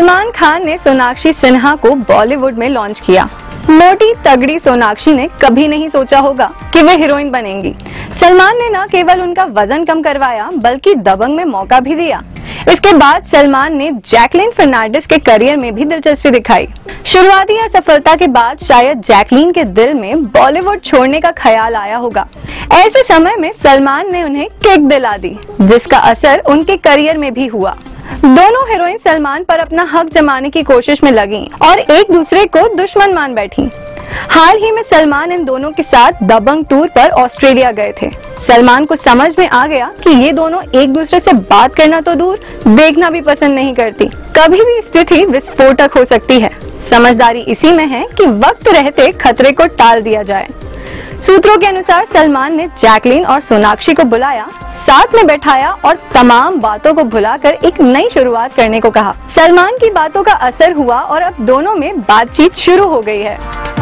सलमान खान ने सोनाक्षी सिन्हा को बॉलीवुड में लॉन्च किया। मोटी तगड़ी सोनाक्षी ने कभी नहीं सोचा होगा कि वे हीरोइन बनेंगी। सलमान ने न केवल उनका वजन कम करवाया बल्कि दबंग में मौका भी दिया। इसके बाद सलमान ने जैकलीन फर्नांडिस के करियर में भी दिलचस्पी दिखाई। शुरुआती असफलता के बाद शायद जैकलीन के दिल में बॉलीवुड छोड़ने का ख्याल आया होगा। ऐसे समय में सलमान ने उन्हें किक दिला दी, जिसका असर उनके करियर में भी हुआ। दोनों हीरोइन सलमान पर अपना हक जमाने की कोशिश में लगीं और एक दूसरे को दुश्मन मान बैठी। हाल ही में सलमान इन दोनों के साथ दबंग टूर पर ऑस्ट्रेलिया गए थे। सलमान को समझ में आ गया कि ये दोनों एक दूसरे से बात करना तो दूर, देखना भी पसंद नहीं करती। कभी भी स्थिति विस्फोटक हो सकती है। समझदारी इसी में है कि वक्त रहते खतरे को टाल दिया जाए। सूत्रों के अनुसार सलमान ने जैकलीन और सोनाक्षी को बुलाया, साथ में बैठाया और तमाम बातों को भुलाकर एक नई शुरुआत करने को कहा। सलमान की बातों का असर हुआ और अब दोनों में बातचीत शुरू हो गई है।